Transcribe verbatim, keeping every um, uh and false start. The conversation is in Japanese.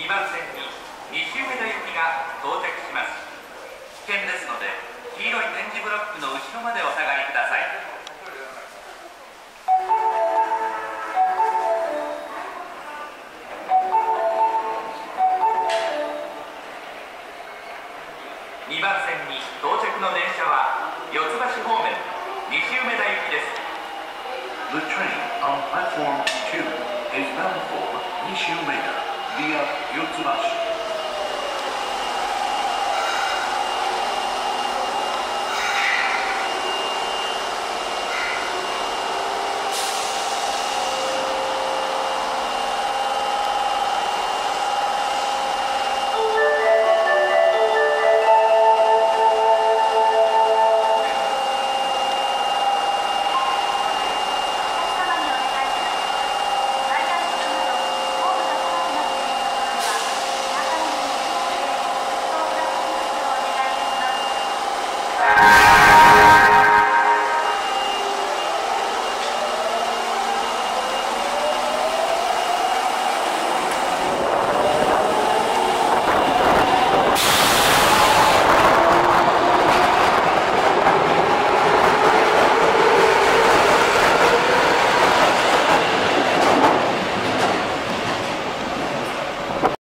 にばん線に西梅田行きが到着します。危険ですので黄色い点字ブロックの後ろまでお下がりください。にばん線に到着の電車は四ツ橋方面西梅田行きです。 The train on platform two is bound for Nishi Umeda via Yotsubashi.